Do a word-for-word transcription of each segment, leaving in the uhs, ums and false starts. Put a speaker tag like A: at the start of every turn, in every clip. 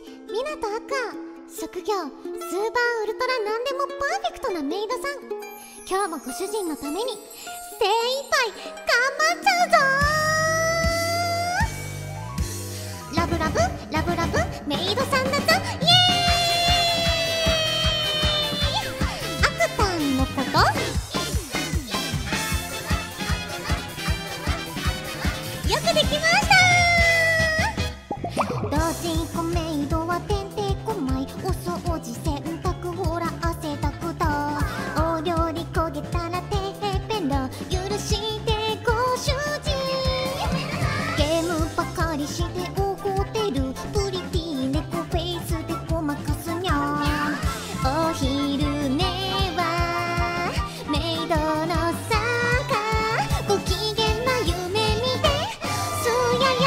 A: 湊あか。職業スーパーウルトラなんでもパーフェクトなメイドさん。今日もご主人のために精一杯頑張っちゃうぞー。ラブラブラブラブメイドさんだぞ。イエーイ。アクタンのことよくできましたー。同時コメイドはてんてこまい、お掃除洗濯ほら汗だくだ。お料理焦げたらてへぺら許してご主人。ゲームばかりして怒ってるプリティ猫フェイスでごまかすにゃ。お昼寝はメイドのさか、ご機嫌な夢見てすやや。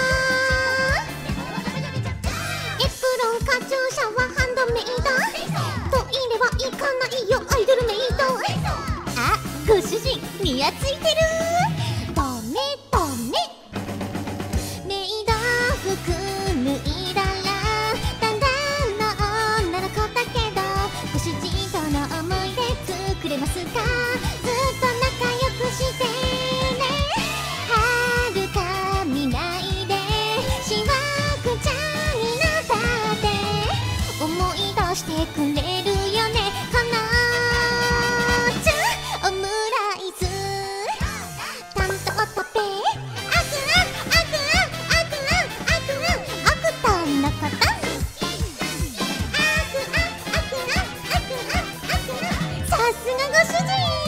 A: エプロンカチューシャはハンドメイド。トイレは行かないよアイドルメイド。あ、ご主人にやついてる。ダメダメ。メイド服脱いだらだんだんの女の子だけど、ご主人との思い出作れますか。ずっと仲良くしてね。はるか未来でしわくちゃんになったって思い出してくれるよね。かなちゃんオムライス担当トペ。あくああくああくああくああくたんのこと。あくあああくああくああくあ。さすがご主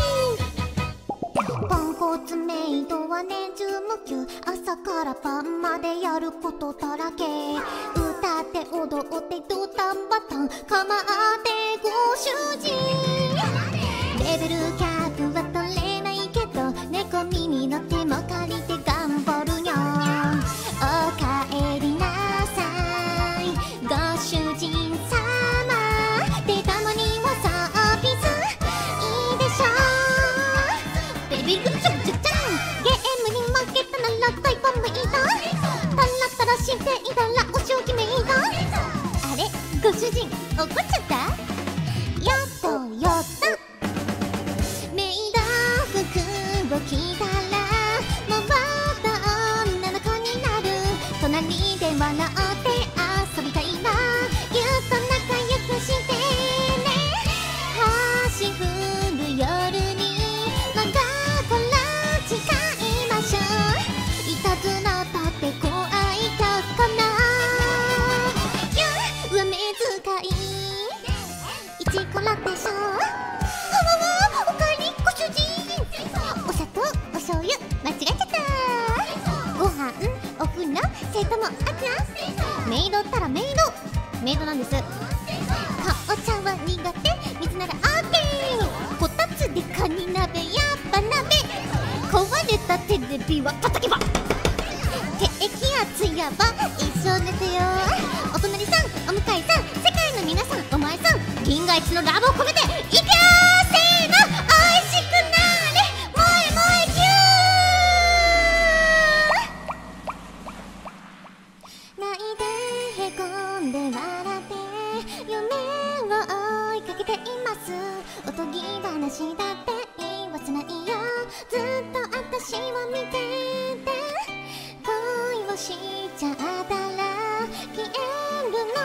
A: 人。ポンコツメイドは年中無休、朝から晩までやることだらけ。歌って踊ってドタンバタン構ってご主人。レベルキャップは取れないけど猫耳の手も借りて頑張るにゃ。おかえりなさいご主人様で、たまにはサービスいいでしょう。ベビーグッチョンチョチャン。ゲームに負けたならタイパメイド。タラタラしていたらお仕置きメイド。あれご主人怒っちゃった。やっとやったメイド服を着たらもっと女の子になる。隣で笑って遊びたいな。ぎゅっと仲良くしてね。橋降る夜にまだから誓いましょう。いたずらだって怖いかな。上目遣いイチコラでしょ。わわわおかえりご主人。お砂糖お醤油間違えちゃった。ご飯お風呂それともあつあメイドったらメイドメイドなんです。かお茶は苦手、水ならオーケー。こたつでカニ鍋やっぱ鍋。壊れたテレビは叩けば。低気圧やば一緒寝てよ。お隣さんお向かいさん世界の皆さんお前さん、銀河一のラブを込めていくよー。せーのおいしくなーれ萌え萌えキュー。泣いてへこんで笑って夢を追いかけています。おとぎ話だって言わせないよ。ずっと私を見てて恋をしちゃったら消えるの